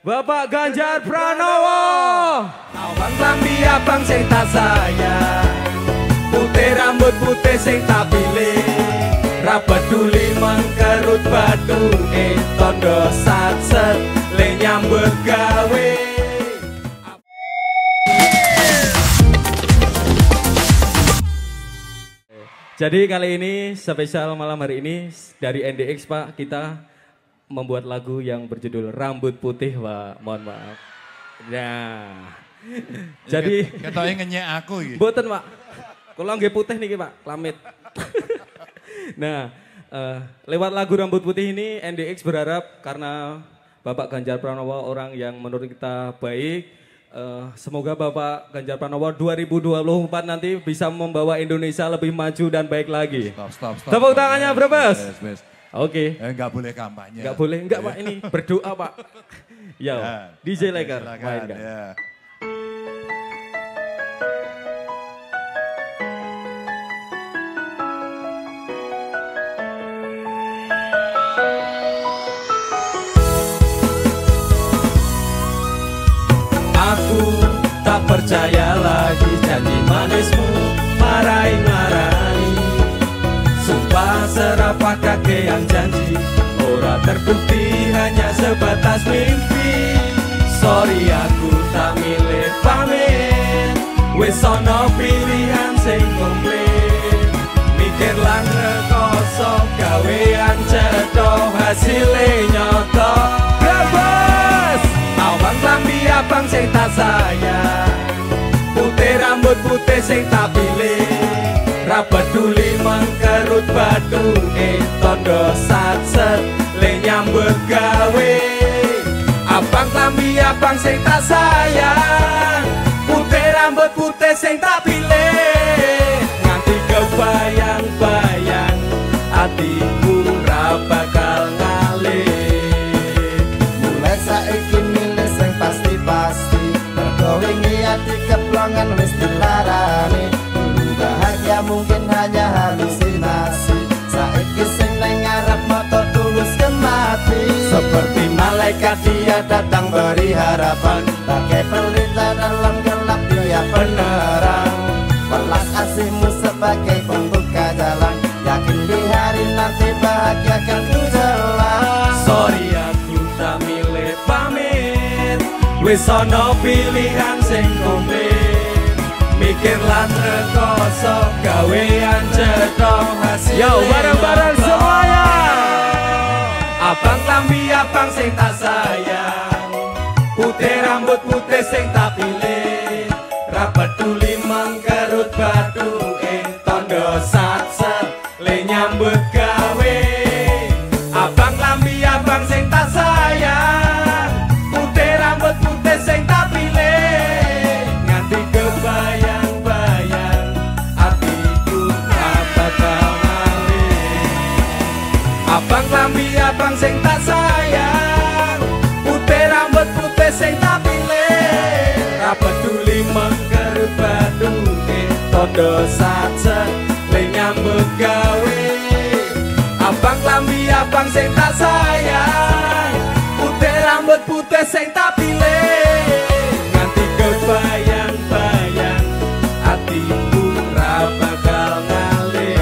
Bapak Ganjar Pranowo. Awang lambi abang sing tak sayang, putih rambut putih sing tak pilih, ra peduli mengkerut batu tondo satset le nyambut gawe. Jadi kali ini spesial malam hari ini dari NDX Pak, kita membuat lagu yang berjudul Rambut Putih Pak, mohon maaf. Nah, jadi ketoknya ngenyek aku iki. Mboten Pak, kalau nggih putih nih Pak, klamit. Nah, lewat lagu Rambut Putih ini NDX berharap karena Bapak Ganjar Pranowo orang yang menurut kita baik, semoga Bapak Ganjar Pranowo 2024 nanti bisa membawa Indonesia lebih maju dan baik lagi. Stop. Tepuk tangannya Brebes. Oke. Enggak boleh kampanye. Enggak boleh, enggak Pak, ini berdoa Pak. Ya, DJ Leger mainkan. Ya. Aku tak percaya lagi janji manismu marai-marai. Sumpah serapah kakek yang janji ora terbukti hanya sebatas mimpi. Sorry aku tak milih pamit, wis ono pilihan sing komplit. Mikir lan rekoso gawean cedok hasilnya nyoto. Brebes awang lambi abang sing tak sayang, putih rambut putih sing tak pilih, ra peduli mengkerut batu tondo satset le nyambut gawe. Abang lambi abang sing tak sayang, putih rambut putih sing tak pilih, nganti kebayang-bayang hatiku ra bakal ngalih. Mulai saiki milih sing pasti-pasti, mergo wingi ati keplongan wis dilarani. Dulu bahagia mungkin hanya halusinasi, saiki sing nang ngarep moto tulus kemati. Seperti malaikat dia datang beri harapan, Pakai pelita dalam gelap dia penerang, welas asihmu sebagai pembuka jalan. Yakin di hari nanti bahagia akan ku jelas. sorry aku tak milih pamit, wis ono pilihan sing komplit. Mikir lan rekoso gawean cedok hasil. Yo, bareng-bareng semuanya. Abang lambi abang sing tak sayang, putih rambut putih sing tak pilih, ra peduli mengkerut batu tondo satset le nyambut gawe. Abang lambi abang sing tak sayang, putih rambut putih sing tak pilih, nganti kebayang-bayang hatiku apa kau ngalih. Abang lambi abang sing tak sayang, putih rambut putih sing tak pilih, ra peduli mengkerut batu tondo satset le nyambut gawe. Abang lambi abang sing tak sayang, putih rambut putih sing tak pilih, nganti kebayang-bayang hatiku ra bakal ngalih.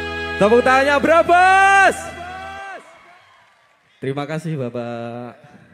Tepuk tangannya Brebes. Terima kasih Bapak.